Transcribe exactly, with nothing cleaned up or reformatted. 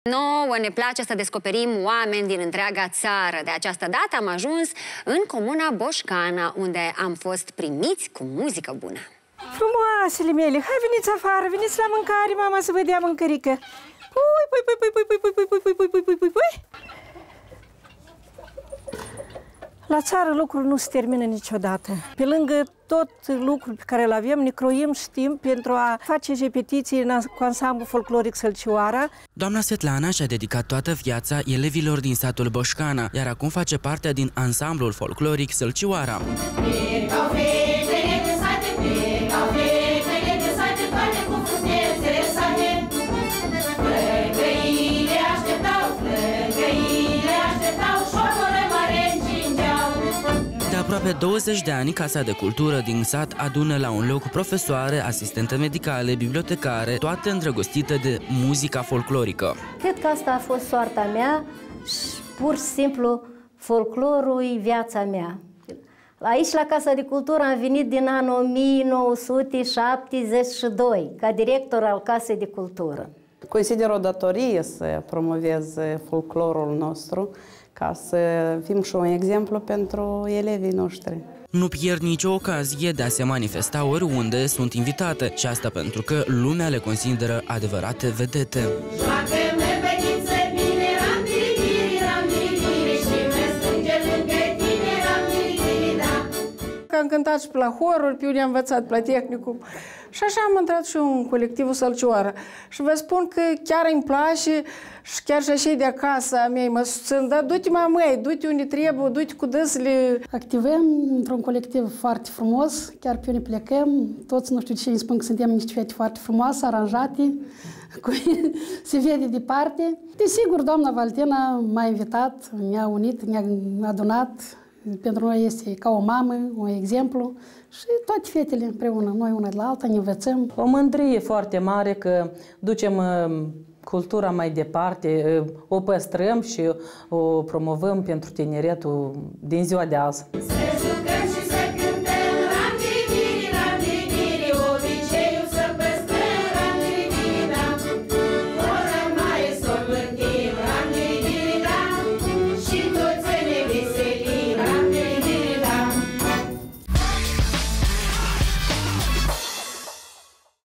Nouă ne place să descoperim oameni din întreaga țară. De această dată am ajuns în comuna Boșcana, unde am fost primiți cu muzică bună. Frumoasele mele, hai veniți afară, veniți la mâncare, mama, să vă dea mâncărică. Pui, pui, pui, pui, pui, pui, pui, pui, pui, pui, pui, pui, pui, pui. La țară lucrul nu se termină niciodată. Pe lângă tot lucrul pe care îl avem, ne croim și timp pentru a face repetiții cu ansamblu folcloric Sălcioara. Doamna Svetlana și-a dedicat toată viața elevilor din satul Boșcana, iar acum face parte din ansamblul folcloric Sălcioara. De aproape douăzeci de ani, Casa de Cultură din sat adună la un loc profesoare, asistente medicale, bibliotecare, toate îndrăgostite de muzica folclorică. Cred că asta a fost soarta mea și pur și simplu folclorul e viața mea. Aici, la Casa de Cultură, am venit din anul o mie nouă sute șaptezeci și doi, ca director al Casei de Cultură. Consider o datorie să promovez folclorul nostru, ca să fim și un exemplu pentru elevii noștri. Nu pierd nicio ocazie de a se manifesta oriunde sunt invitate, și asta pentru că lumea le consideră adevărate vedete. Am cântat și pe la horuri, pe unde am învățat, pe la tehnicum. Și așa am intrat și eu în colectivul Sălcioara. Și vă spun că chiar îmi place și chiar și așa de acasă a mei mă susțin. Dar du-te, mamăi, du-te unde trebuie, du-te cu dâsele. Activăm într-un colectiv foarte frumos, chiar pe unde plecăm. Toți, nu știu ce îmi spun că suntem niște fete foarte frumoase, aranjate, se vede departe. Desigur, doamna Valentina m-a invitat, ne-a unit, ne-a adunat. Pentru noi este ca o mamă, un exemplu și toate fetele împreună, noi una de la alta, ne învățăm. O mândrie foarte mare că ducem cultura mai departe, o păstrăm și o promovăm pentru tineretul din ziua de azi.